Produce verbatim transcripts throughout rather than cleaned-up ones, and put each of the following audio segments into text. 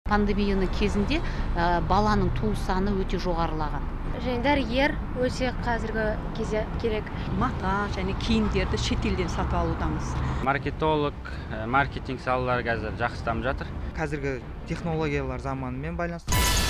Пандемияның кезінде баланың туу саны өте жоғарылаған. Және дәрігер өте қазіргі кезде керек. Мата және киімдерді шетелден сатып алудамыз. Маркетолог, маркетинг салалары қазір жақсы дамып жатыр. Қазіргі технологиялар заманымен байланысты.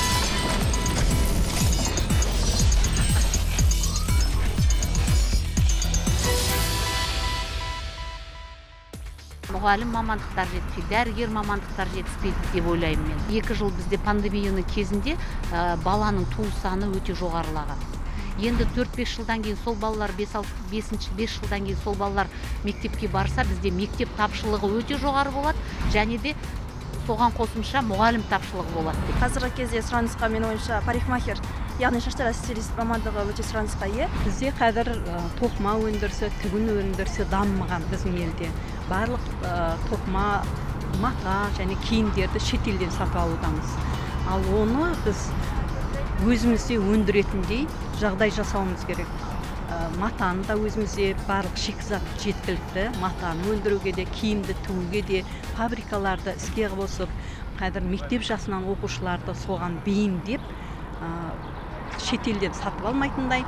Мұғалім мамандықтар жетіспейді, дәрігер мамандықтар жетіспейді деп ойлаймын мен. Екі жыл бізде пандемияның кезінде баланың туу саны өте жоғарылаған. Енді төрт-бес жылдан кейін сол балалар бесінші бес жылдан кейін сол балалар мектепке барса, бізде мектеп тапшылығы өте жоғары болады, және де соған қосымша мұғалім тапшылығы болады. Қазіргі кезде сұранысқа мен ойымша парикмахер, яғни шаштараз стилист мамандығы өте сұранысқа ие. Бізде қазір тоқыма өндірісі, тігін өндірісі дамымаған біздің елде. Барлық тоқыма, мата және киімдерді шетелден сатып алудамыз. Ал оны біз өзімізде өндіретіндей жағдай жасауымыз керек. Матаны да өзімізде барлық шикізат жеткілікті. Матаны өндіруге де, киімді тігуге де, фабрикаларды іске қосып, қазір мектеп жасынан оқушыларды соған бейімдеп, шетелден сатып алмайтындай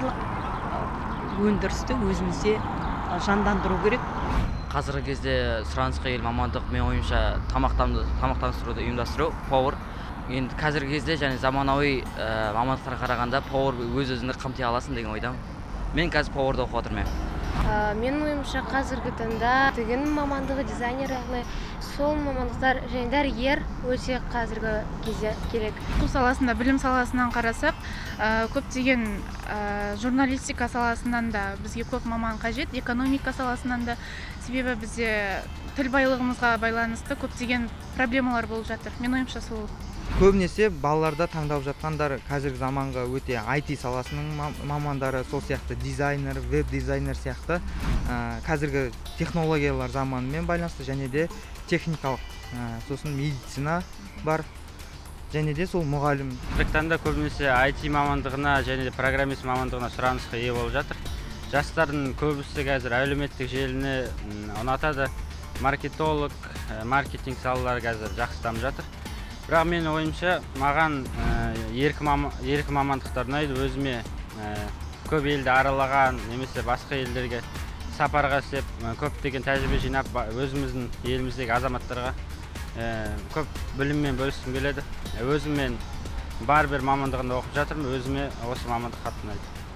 барлық өндірісті өзімізде жандандыру керек. Қазіргі кезде сұранысқа ие мамандық мен ойымша тамақтандыруды ұйымдастыру, повар. Енді қазіргі кезде және заманауи мамандықтарға қарағанда повар өз-өзіңді қамти аласың деген ойдамын. Мен қазір поварда оқып отырмын. Мен ойымша қазіргі таңда тігін мамандығы, дизайнер яғни сол мамандықтар және дәрігер өте қазіргі кезде керек. Бұл саласында, білім саласынан қарасақ, көптеген журналистика саласынан да бізге көп маман қажет, экономика саласынан да, себебі бізде тіл байлығымызға байланысты көптеген проблемалар болып жатыр. Мен ойымша сол. Көбінесе балаларда таңдап жатқандар қазіргі заманға өте ай ти саласының мамандары, сол сияқты дизайнер, веб-дизайнер сияқты қазіргі технологиялар заманымен байланысты, және де техникалық, сосын медицина бар, және де сол мұғалім. Таңда көбінесе ай ти мамандығына және де программист мамандығына сұранысқа ие болып жатыр. Жастардың көбісі қазір әлеуметтік желіні ұнатады. Маркетолог, маркетинг салалары қазір жақсы дамып жатыр. Бірақ мен ойымша, маған еркі мамандықтар ұнайды. Өзіме көп елді аралаған, немесе басқа елдерге сапарға істеп, көптеген тәжірибе жинап, өзіміздің еліміздегі азаматтарға көп біліммен бөліскім келеді. Өзіммен бар бір мамандығында оқып жатырмын, өзіме осы мамандық қатты ұнайды.